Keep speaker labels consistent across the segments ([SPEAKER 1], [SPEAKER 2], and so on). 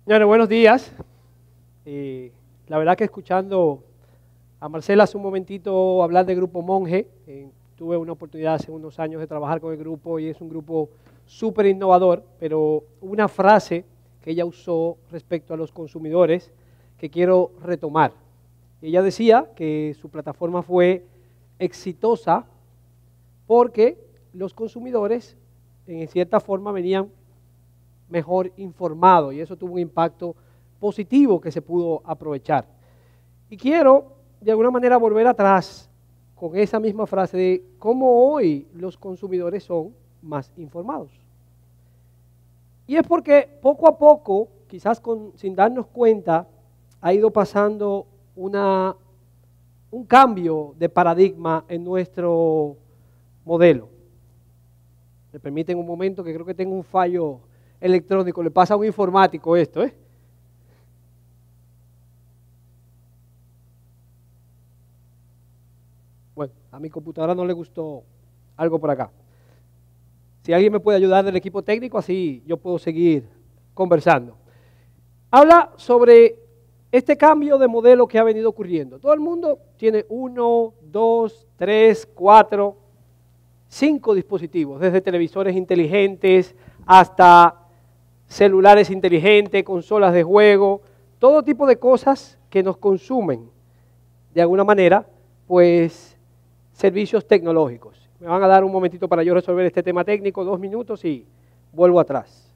[SPEAKER 1] Señores, buenos días. La verdad que escuchando a Marcela hace un momentito hablar del Grupo Monje, tuve una oportunidad hace unos años de trabajar con el grupo y es un grupo súper innovador, pero una frase que ella usó respecto a los consumidores que quiero retomar. Ella decía que su plataforma fue exitosa porque los consumidores en cierta forma venían mejor informados y eso tuvo un impacto positivo que se pudo aprovechar. Y quiero de alguna manera volver atrás con esa misma frase de cómo hoy los consumidores son más informados. Y es porque poco a poco, quizás sin darnos cuenta, ha ido pasando un cambio de paradigma en nuestro modelo. Me permiten un momento que creo que tengo un fallo electrónico, le pasa a un informático esto, Bueno, a mi computadora no le gustó algo por acá. Si alguien me puede ayudar del equipo técnico, así yo puedo seguir conversando. Habla sobre este cambio de modelo que ha venido ocurriendo. Todo el mundo tiene 1, 2, 3, 4, 5 dispositivos, desde televisores inteligentes hasta celulares inteligentes, consolas de juego, todo tipo de cosas que nos consumen, de alguna manera, pues, servicios tecnológicos. Me van a dar un momentito para yo resolver este tema técnico, 2 minutos y vuelvo atrás.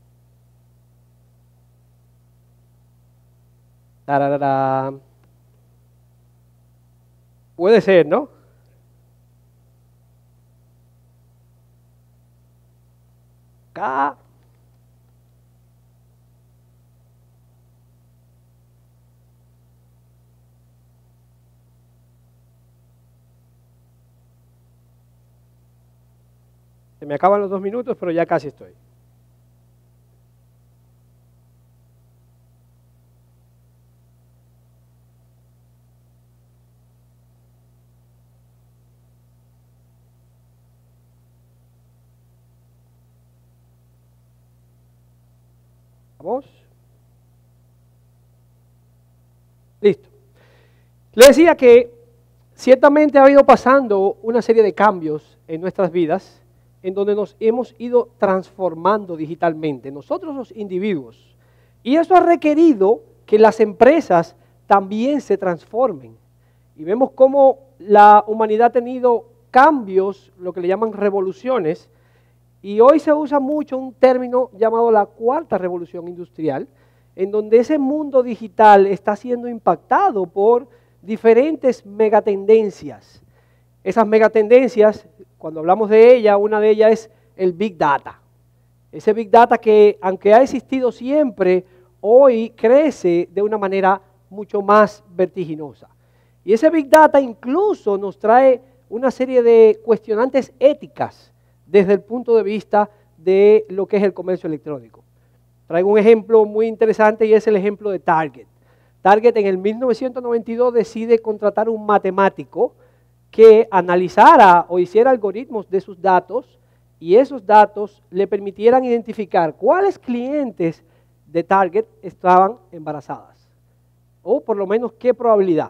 [SPEAKER 1] Tararara. Puede ser, ¿no? Acá. Se me acaban los 2 minutos, pero ya casi estoy. ¿Vamos? Listo. Le decía que ciertamente ha ido pasando una serie de cambios en nuestras vidas en donde nos hemos ido transformando digitalmente, nosotros los individuos. Y eso ha requerido que las empresas también se transformen. Y vemos cómo la humanidad ha tenido cambios, lo que le llaman revoluciones, y hoy se usa mucho un término llamado la cuarta revolución industrial, en donde ese mundo digital está siendo impactado por diferentes megatendencias. Esas megatendencias, cuando hablamos de ella, una de ellas es el Big Data. Ese Big Data que, aunque ha existido siempre, hoy crece de una manera mucho más vertiginosa. Y ese Big Data incluso nos trae una serie de cuestionantes éticas desde el punto de vista de lo que es el comercio electrónico. Traigo un ejemplo muy interesante y es el ejemplo de Target. Target en el 1992 decide contratar un matemático que analizara o hiciera algoritmos de sus datos y esos datos le permitieran identificar cuáles clientes de Target estaban embarazadas o por lo menos qué probabilidad.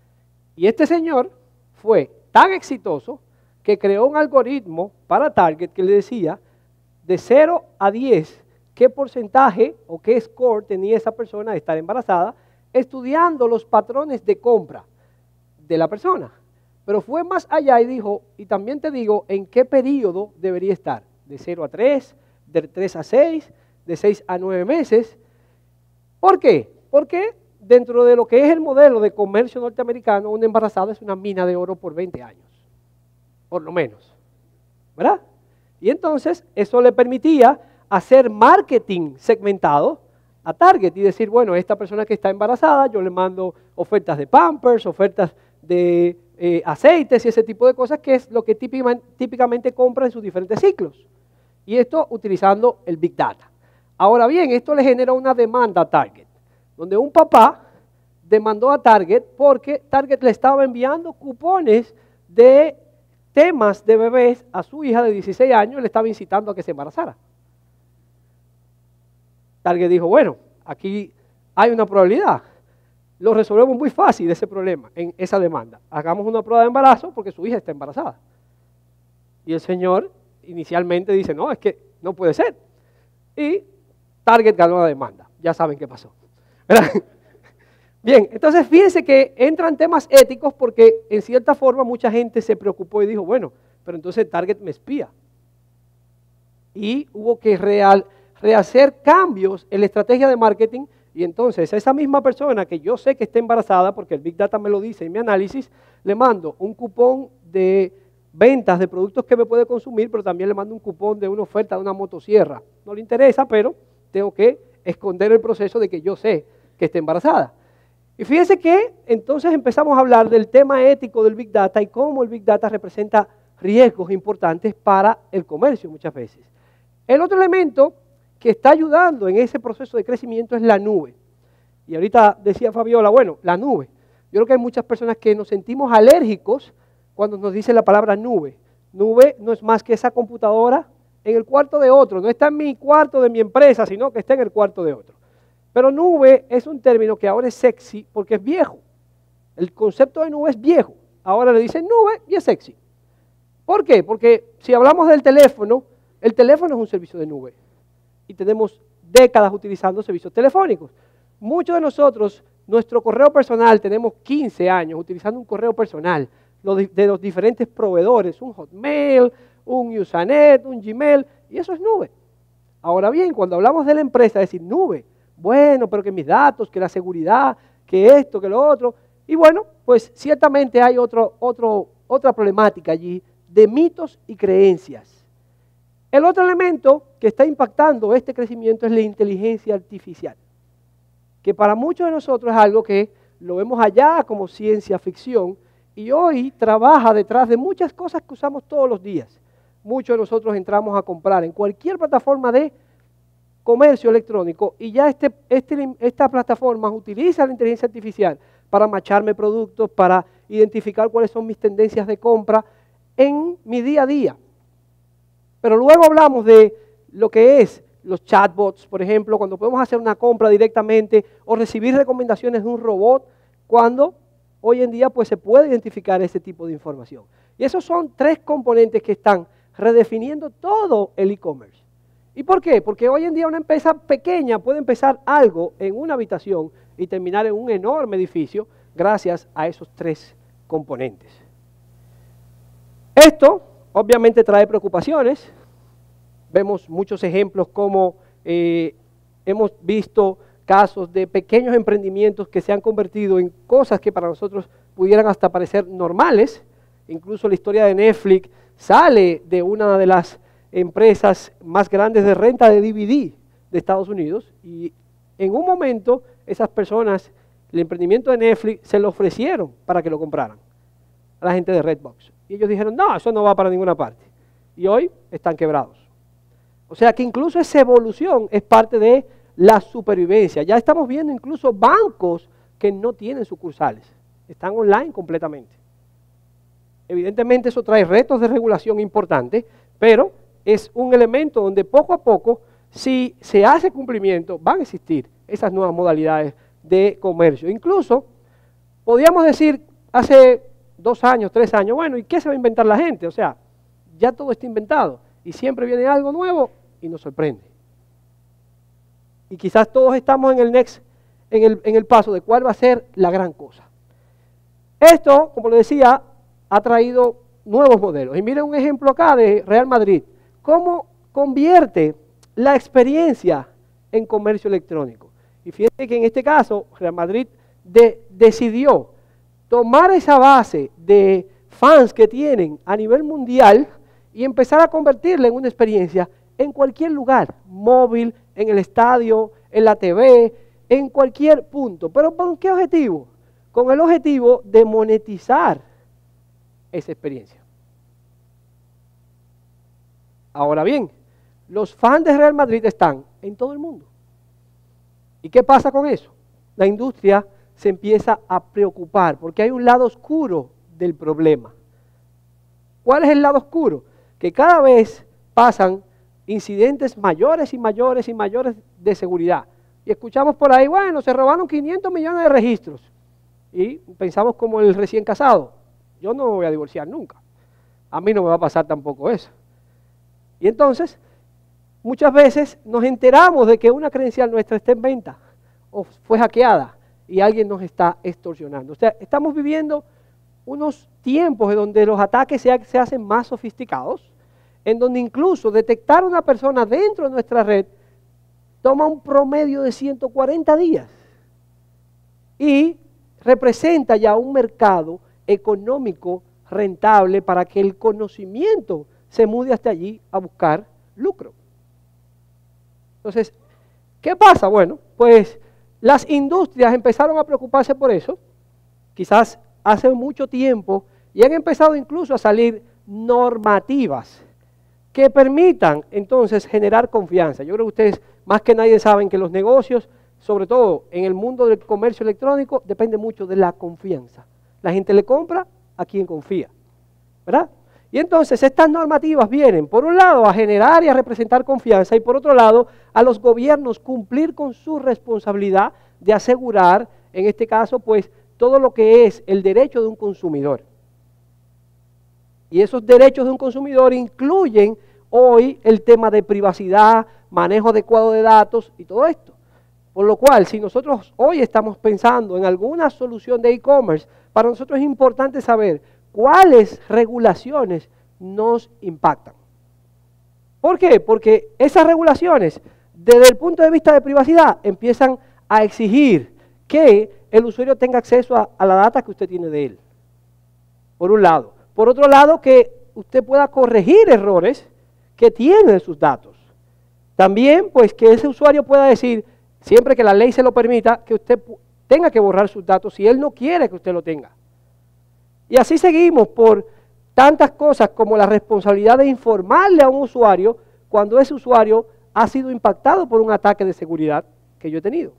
[SPEAKER 1] Y este señor fue tan exitoso que creó un algoritmo para Target que le decía de 0 a 10 qué porcentaje o qué score tenía esa persona de estar embarazada, estudiando los patrones de compra de la persona. Pero fue más allá y dijo, y también te digo en qué periodo debería estar, de 0 a 3, de 3 a 6, de 6 a 9 meses. ¿Por qué? Porque dentro de lo que es el modelo de comercio norteamericano, una embarazada es una mina de oro por 20 años, por lo menos, ¿verdad? Y entonces eso le permitía hacer marketing segmentado a Target y decir, bueno, esta persona que está embarazada, yo le mando ofertas de Pampers, ofertas de aceites y ese tipo de cosas, que es lo que típicamente compra en sus diferentes ciclos. Y esto utilizando el Big Data. Ahora bien, esto le genera una demanda a Target, donde un papá demandó a Target porque Target le estaba enviando cupones de temas de bebés a su hija de 16 años y le estaba incitando a que se embarazara. Target dijo, bueno, aquí hay una probabilidad. Lo resolvemos muy fácil ese problema, en esa demanda. Hagamos una prueba de embarazo porque su hija está embarazada. Y el señor inicialmente dice, no, es que no puede ser. Y Target ganó la demanda. Ya saben qué pasó. ¿Verdad? Bien, entonces fíjense que entran temas éticos porque en cierta forma mucha gente se preocupó y dijo, bueno, pero entonces Target me espía. Y hubo que rehacer cambios en la estrategia de marketing. Y entonces a esa misma persona que yo sé que está embarazada, porque el Big Data me lo dice en mi análisis, le mando un cupón de ventas de productos que me puede consumir, pero también le mando un cupón de una oferta de una motosierra. No le interesa, pero tengo que esconder el proceso de que yo sé que está embarazada. Y fíjense que entonces empezamos a hablar del tema ético del Big Data y cómo el Big Data representa riesgos importantes para el comercio muchas veces. El otro elemento que está ayudando en ese proceso de crecimiento es la nube. Y ahorita decía Fabiola, bueno, la nube. Yo creo que hay muchas personas que nos sentimos alérgicos cuando nos dice la palabra nube. Nube no es más que esa computadora en el cuarto de otro. No está en mi cuarto de mi empresa, sino que está en el cuarto de otro. Pero nube es un término que ahora es sexy porque es viejo. El concepto de nube es viejo. Ahora le dicen nube y es sexy. ¿Por qué? Porque si hablamos del teléfono, el teléfono es un servicio de nube. Y tenemos décadas utilizando servicios telefónicos. Muchos de nosotros, nuestro correo personal, tenemos 15 años utilizando un correo personal de los diferentes proveedores, un Hotmail, un Usenet, un Gmail, y eso es nube. Ahora bien, cuando hablamos de la empresa, decir nube, bueno, pero que mis datos, que la seguridad, que esto, que lo otro, y bueno, pues ciertamente hay otra problemática allí de mitos y creencias. El otro elemento que está impactando este crecimiento es la inteligencia artificial, que para muchos de nosotros es algo que lo vemos allá como ciencia ficción y hoy trabaja detrás de muchas cosas que usamos todos los días. Muchos de nosotros entramos a comprar en cualquier plataforma de comercio electrónico y ya esta plataforma utiliza la inteligencia artificial para macharme productos, para identificar cuáles son mis tendencias de compra en mi día a día. Pero luego hablamos de lo que es los chatbots, por ejemplo, cuando podemos hacer una compra directamente o recibir recomendaciones de un robot, cuando hoy en día pues, se puede identificar ese tipo de información. Y esos son tres componentes que están redefiniendo todo el e-commerce. ¿Y por qué? Porque hoy en día una empresa pequeña puede empezar algo en una habitación y terminar en un enorme edificio gracias a esos tres componentes. Esto obviamente trae preocupaciones. Vemos muchos ejemplos como hemos visto casos de pequeños emprendimientos que se han convertido en cosas que para nosotros pudieran hasta parecer normales. Incluso la historia de Netflix sale de una de las empresas más grandes de renta de DVD de Estados Unidos y en un momento esas personas, el emprendimiento de Netflix, se lo ofrecieron para que lo compraran a la gente de Redbox. Y ellos dijeron, no, eso no va para ninguna parte. Y hoy están quebrados. O sea que incluso esa evolución es parte de la supervivencia. Ya estamos viendo incluso bancos que no tienen sucursales. Están online completamente. Evidentemente eso trae retos de regulación importantes, pero es un elemento donde poco a poco, si se hace cumplimiento, van a existir esas nuevas modalidades de comercio. Incluso, podríamos decir hace 2 años, 3 años, bueno, ¿y qué se va a inventar la gente? O sea, ya todo está inventado y siempre viene algo nuevo y nos sorprende. Y quizás todos estamos en el paso de cuál va a ser la gran cosa. Esto, como les decía, ha traído nuevos modelos. Y miren un ejemplo acá de Real Madrid. ¿Cómo convierte la experiencia en comercio electrónico? Y fíjense que en este caso, Real Madrid decidió tomar esa base de fans que tienen a nivel mundial y empezar a convertirla en una experiencia en cualquier lugar, móvil, en el estadio, en la TV, en cualquier punto. ¿Pero con qué objetivo? Con el objetivo de monetizar esa experiencia. Ahora bien, los fans de Real Madrid están en todo el mundo. ¿Y qué pasa con eso? La industria se empieza a preocupar porque hay un lado oscuro del problema. ¿Cuál es el lado oscuro? Que cada vez pasan incidentes mayores y mayores y mayores de seguridad. Y escuchamos por ahí, bueno, se robaron 500 millones de registros. Y pensamos como el recién casado, yo no me voy a divorciar nunca. A mí no me va a pasar tampoco eso. Y entonces, muchas veces nos enteramos de que una credencial nuestra está en venta o fue hackeada y alguien nos está extorsionando. O sea, estamos viviendo unos tiempos en donde los ataques se hacen más sofisticados, en donde incluso detectar a una persona dentro de nuestra red toma un promedio de 140 días y representa ya un mercado económico rentable para que el conocimiento se mude hasta allí a buscar lucro. Entonces, ¿qué pasa? Bueno, pues las industrias empezaron a preocuparse por eso, quizás hace mucho tiempo, y han empezado incluso a salir normativas que permitan entonces generar confianza. Yo creo que ustedes más que nadie saben que los negocios, sobre todo en el mundo del comercio electrónico, depende mucho de la confianza. La gente le compra a quien confía, ¿verdad? Y entonces estas normativas vienen, por un lado, a generar y a representar confianza, y por otro lado, a los gobiernos cumplir con su responsabilidad de asegurar, en este caso, pues, todo lo que es el derecho de un consumidor. Y esos derechos de un consumidor incluyen hoy el tema de privacidad, manejo adecuado de datos y todo esto. Por lo cual, si nosotros hoy estamos pensando en alguna solución de e-commerce, para nosotros es importante saber cuáles regulaciones nos impactan. ¿Por qué? Porque esas regulaciones, desde el punto de vista de privacidad, empiezan a exigir que el usuario tenga acceso a la data que usted tiene de él, por un lado. Por otro lado, que usted pueda corregir errores que tiene en sus datos. También, pues, que ese usuario pueda decir, siempre que la ley se lo permita, que usted tenga que borrar sus datos si él no quiere que usted lo tenga. Y así seguimos por tantas cosas como la responsabilidad de informarle a un usuario cuando ese usuario ha sido impactado por un ataque de seguridad que yo he tenido.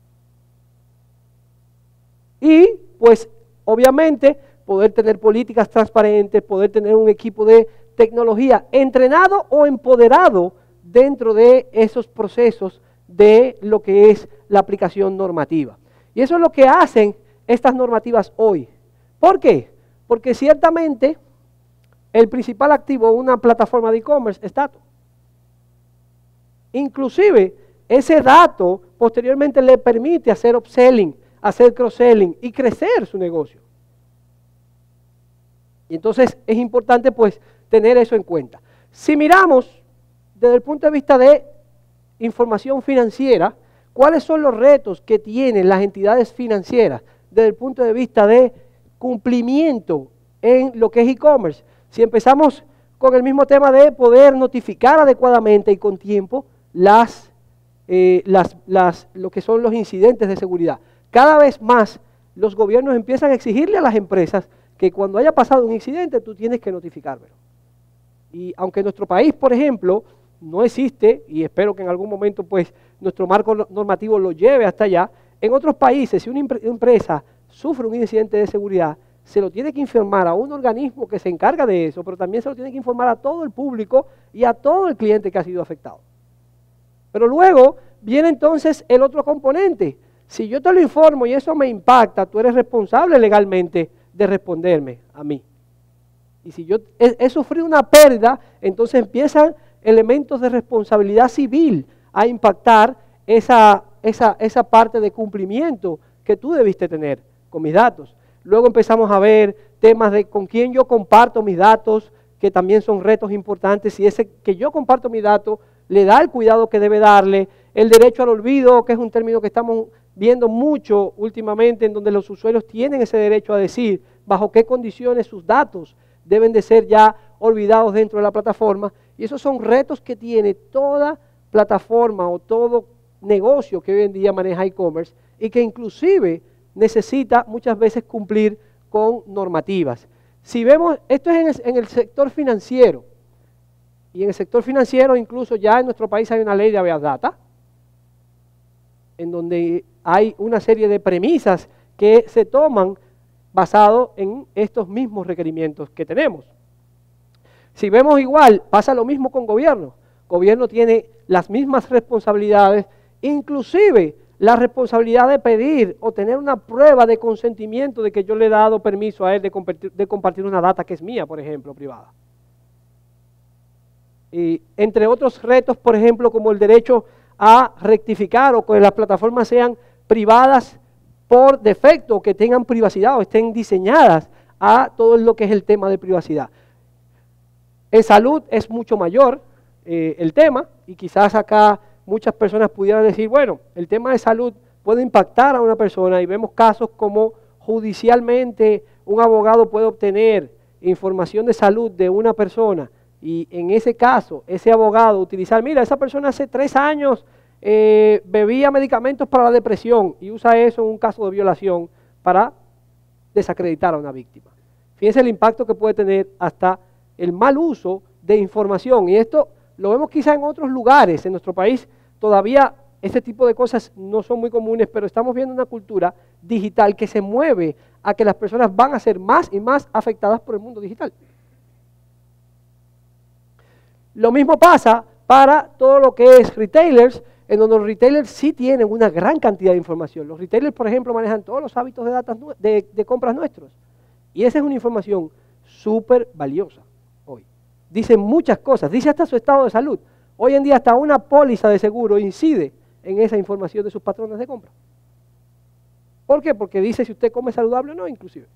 [SPEAKER 1] Y, pues, obviamente, poder tener políticas transparentes, poder tener un equipo de tecnología entrenado o empoderado dentro de esos procesos de lo que es la aplicación normativa. Y eso es lo que hacen estas normativas hoy. ¿Por qué? Porque ciertamente el principal activo de una plataforma de e-commerce es dato. Inclusive, ese dato posteriormente le permite hacer upselling, hacer cross-selling y crecer su negocio. Y entonces es importante, pues, tener eso en cuenta. Si miramos desde el punto de vista de información financiera, ¿cuáles son los retos que tienen las entidades financieras desde el punto de vista de cumplimiento en lo que es e-commerce? Si empezamos con el mismo tema de poder notificar adecuadamente y con tiempo lo que son los incidentes de seguridad. Cada vez más los gobiernos empiezan a exigirle a las empresas que cuando haya pasado un incidente tú tienes que notificármelo. Y aunque en nuestro país, por ejemplo, no existe, y espero que en algún momento pues nuestro marco normativo lo lleve hasta allá, en otros países si una empresa sufre un incidente de seguridad, se lo tiene que informar a un organismo que se encarga de eso, pero también se lo tiene que informar a todo el público y a todo el cliente que ha sido afectado. Pero luego viene entonces el otro componente. Si yo te lo informo y eso me impacta, tú eres responsable legalmente de responderme a mí. Y si yo he sufrido una pérdida, entonces empiezan elementos de responsabilidad civil a impactar esa parte de cumplimiento que tú debiste tener con mis datos. Luego empezamos a ver temas de con quién yo comparto mis datos, que también son retos importantes, si ese que yo comparto mis datos le da el cuidado que debe darle, el derecho al olvido, que es un término que estamos viendo mucho últimamente, en donde los usuarios tienen ese derecho a decir bajo qué condiciones sus datos deben de ser ya olvidados dentro de la plataforma, y esos son retos que tiene toda plataforma o todo negocio que hoy en día maneja e-commerce y que inclusive necesita muchas veces cumplir con normativas. Si vemos, esto es en el sector financiero, y en el sector financiero incluso ya en nuestro país hay una ley de habeas data, en donde hay una serie de premisas que se toman basado en estos mismos requerimientos que tenemos. Si vemos igual, pasa lo mismo con gobierno. Gobierno tiene las mismas responsabilidades inclusive la responsabilidad de pedir o tener una prueba de consentimiento de que yo le he dado permiso a él de compartir una data que es mía, por ejemplo, privada. Y entre otros retos, por ejemplo, como el derecho a rectificar o que las plataformas sean privadas por defecto, que tengan privacidad o estén diseñadas a todo lo que es el tema de privacidad. En salud es mucho mayor el tema, y quizás acá muchas personas pudieran decir, bueno, el tema de salud puede impactar a una persona, y vemos casos como judicialmente un abogado puede obtener información de salud de una persona, y en ese caso, ese abogado utilizar, mira, esa persona hace 3 años bebía medicamentos para la depresión, y usa eso en un caso de violación para desacreditar a una víctima. Fíjense el impacto que puede tener hasta el mal uso de información, y esto lo vemos quizá en otros lugares. En nuestro país todavía este tipo de cosas no son muy comunes, pero estamos viendo una cultura digital que se mueve a que las personas van a ser más y más afectadas por el mundo digital. Lo mismo pasa para todo lo que es retailers, en donde los retailers sí tienen una gran cantidad de información. Los retailers, por ejemplo, manejan todos los hábitos de compras nuestros, y esa es una información súper valiosa hoy. Dice muchas cosas, dice hasta su estado de salud. Hoy en día hasta una póliza de seguro incide en esa información de sus patrones de compra. ¿Por qué? Porque dice si usted come saludable o no, inclusive.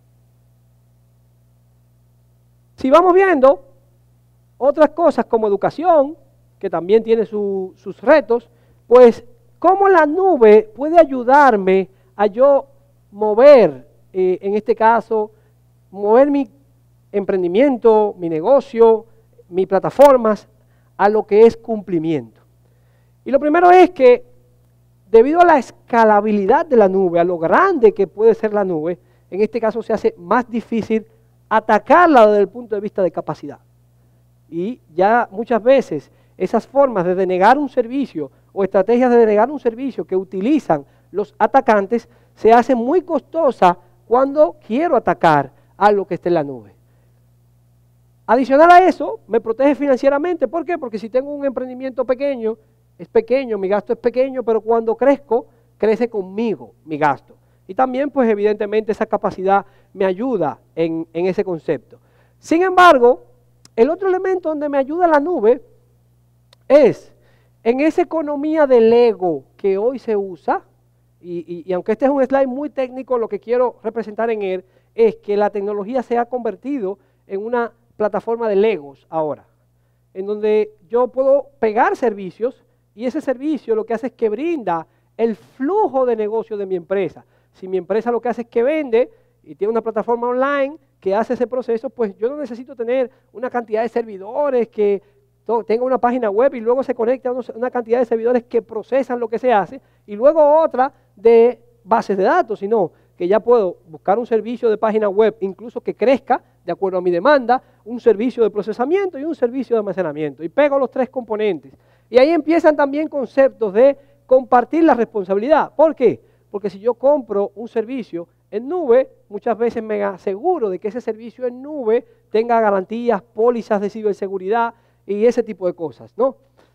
[SPEAKER 1] Si vamos viendo otras cosas como educación, que también tiene sus retos, pues cómo la nube puede ayudarme a yo mover, en este caso, mover mi emprendimiento, mi negocio, mis plataformas, a lo que es cumplimiento. Y lo primero es que, debido a la escalabilidad de la nube, a lo grande que puede ser la nube, en este caso se hace más difícil atacarla desde el punto de vista de capacidad. Y ya muchas veces esas formas de denegar un servicio o estrategias de denegar un servicio que utilizan los atacantes se hacen muy costosas cuando quiero atacar algo que esté en la nube. Adicional a eso, me protege financieramente. ¿Por qué? Porque si tengo un emprendimiento pequeño, es pequeño, mi gasto es pequeño, pero cuando crezco, crece conmigo mi gasto. Y también, pues evidentemente, esa capacidad me ayuda en ese concepto. Sin embargo, el otro elemento donde me ayuda la nube es en esa economía del ego que hoy se usa, y aunque este es un slide muy técnico, lo que quiero representar en él es que la tecnología se ha convertido en una plataforma de legos ahora, en donde yo puedo pegar servicios, y ese servicio lo que hace es que brinda el flujo de negocio de mi empresa. Si mi empresa lo que hace es que vende y tiene una plataforma online que hace ese proceso, pues yo no necesito tener una cantidad de servidores que tenga una página web y luego se conecte a una cantidad de servidores que procesan lo que se hace, y luego otra de bases de datos, sino que ya puedo buscar un servicio de página web, incluso que crezca de acuerdo a mi demanda, un servicio de procesamiento y un servicio de almacenamiento, y pego los 3 componentes. Y ahí empiezan también conceptos de compartir la responsabilidad. ¿Por qué? Porque si yo compro un servicio en nube, muchas veces me aseguro de que ese servicio en nube tenga garantías, pólizas de ciberseguridad y ese tipo de cosas, ¿no?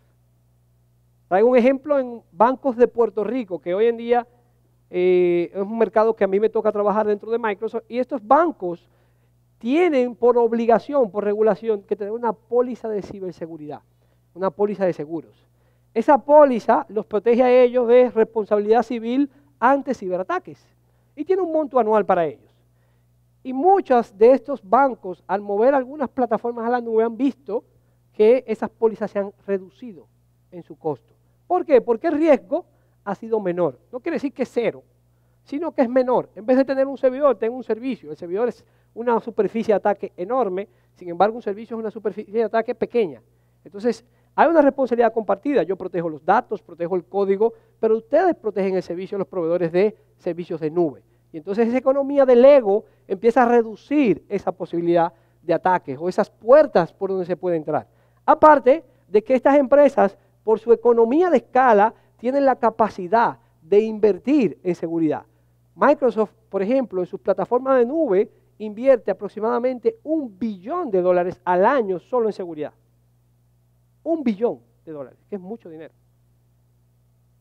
[SPEAKER 1] Traigo un ejemplo en bancos de Puerto Rico, que hoy en día es un mercado que a mí me toca trabajar dentro de Microsoft, y estos bancos tienen por obligación, por regulación, que tener una póliza de ciberseguridad, una póliza de seguros. Esa póliza los protege a ellos de responsabilidad civil ante ciberataques, y tiene un monto anual para ellos. Y muchos de estos bancos, al mover algunas plataformas a la nube, han visto que esas pólizas se han reducido en su costo. ¿Por qué? Porque el riesgo ha sido menor. No quiere decir que es cero, sino que es menor. En vez de tener un servidor, tengo un servicio. El servidor es una superficie de ataque enorme, sin embargo un servicio es una superficie de ataque pequeña. Entonces, hay una responsabilidad compartida. Yo protejo los datos, protejo el código, pero ustedes protegen el servicio, los proveedores de servicios de nube. Y entonces esa economía del ego empieza a reducir esa posibilidad de ataques o esas puertas por donde se puede entrar. Aparte de que estas empresas, por su economía de escala, tienen la capacidad de invertir en seguridad. Microsoft, por ejemplo, en sus plataformas de nube, invierte aproximadamente $1 billón al año solo en seguridad. $1 billón, que es mucho dinero.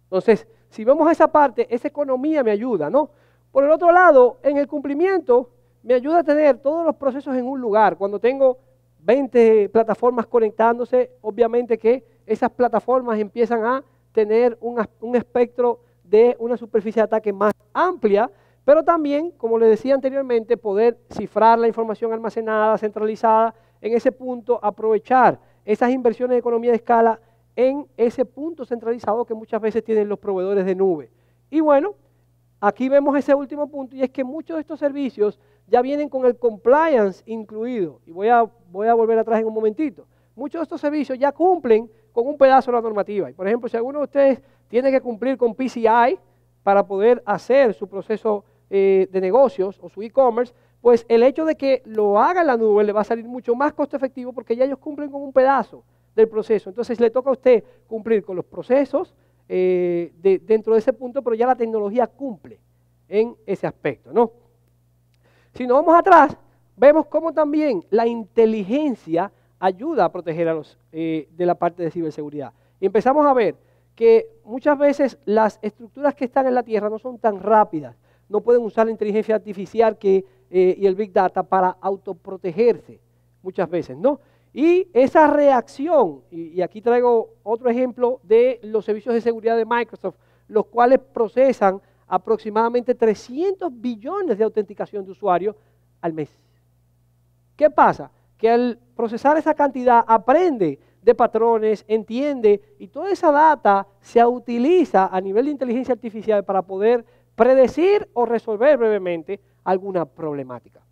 [SPEAKER 1] Entonces, si vemos esa parte, esa economía me ayuda, ¿no? Por el otro lado, en el cumplimiento, me ayuda a tener todos los procesos en un lugar. Cuando tengo 20 plataformas conectándose, obviamente que esas plataformas empiezan a tener un espectro de una superficie de ataque más amplia, pero también, como les decía anteriormente, poder cifrar la información almacenada, centralizada, en ese punto aprovechar esas inversiones de economía de escala en ese punto centralizado que muchas veces tienen los proveedores de nube. Y bueno, aquí vemos ese último punto, y es que muchos de estos servicios ya vienen con el compliance incluido. Y voy a volver atrás en un momentito. Muchos de estos servicios ya cumplen con un pedazo de la normativa. Y por ejemplo, si alguno de ustedes tiene que cumplir con PCI para poder hacer su proceso de negocios o su e-commerce, pues el hecho de que lo haga en la nube le va a salir mucho más costo efectivo porque ya ellos cumplen con un pedazo del proceso. Entonces le toca a usted cumplir con los procesos dentro de ese punto, pero ya la tecnología cumple en ese aspecto, ¿no? Si nos vamos atrás, vemos cómo también la inteligencia ayuda a proteger a los de la parte de ciberseguridad. Y empezamos a ver que muchas veces las estructuras que están en la Tierra no son tan rápidas, no pueden usar la inteligencia artificial y el Big Data para autoprotegerse muchas veces, ¿no? Y esa reacción, y aquí traigo otro ejemplo de los servicios de seguridad de Microsoft, los cuales procesan aproximadamente 300 billones de autenticación de usuarios al mes. ¿Qué pasa? Que al procesar esa cantidad aprende de patrones, entiende, y toda esa data se utiliza a nivel de inteligencia artificial para poder predecir o resolver brevemente alguna problemática.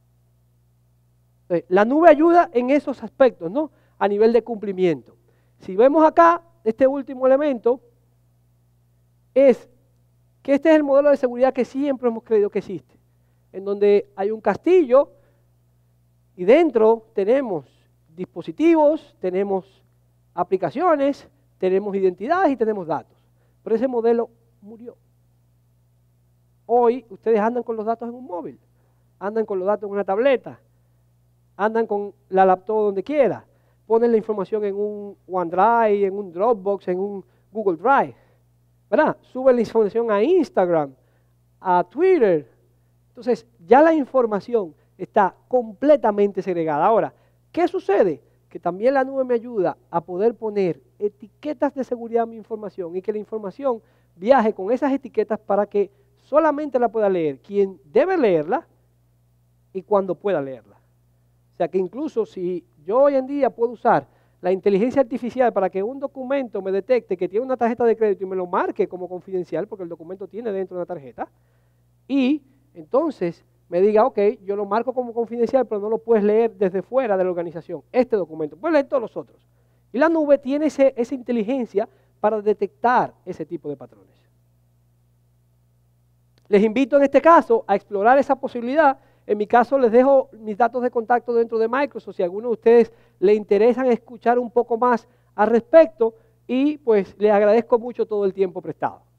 [SPEAKER 1] La nube ayuda en esos aspectos, ¿no? A nivel de cumplimiento. Si vemos acá, este último elemento es que este es el modelo de seguridad que siempre hemos creído que existe, en donde hay un castillo y dentro tenemos dispositivos, tenemos aplicaciones, tenemos identidades y tenemos datos. Pero ese modelo murió. Hoy ustedes andan con los datos en un móvil, andan con los datos en una tableta, andan con la laptop donde quiera, ponen la información en un OneDrive, en un Dropbox, en un Google Drive, ¿verdad? Suben la información a Instagram, a Twitter. Entonces, ya la información está completamente segregada. Ahora, ¿qué sucede? Que también la nube me ayuda a poder poner etiquetas de seguridad a mi información y que la información viaje con esas etiquetas para que solamente la pueda leer quien debe leerla y cuando pueda leerla. O sea que incluso si yo hoy en día puedo usar la inteligencia artificial para que un documento me detecte que tiene una tarjeta de crédito y me lo marque como confidencial, porque el documento tiene dentro una tarjeta, y entonces me diga, ok, yo lo marco como confidencial, pero no lo puedes leer desde fuera de la organización, este documento, puedes leer todos los otros. Y la nube tiene esa inteligencia para detectar ese tipo de patrones. Les invito en este caso a explorar esa posibilidad. En mi caso les dejo mis datos de contacto dentro de Microsoft, si a alguno de ustedes le interesan escuchar un poco más al respecto, y pues les agradezco mucho todo el tiempo prestado.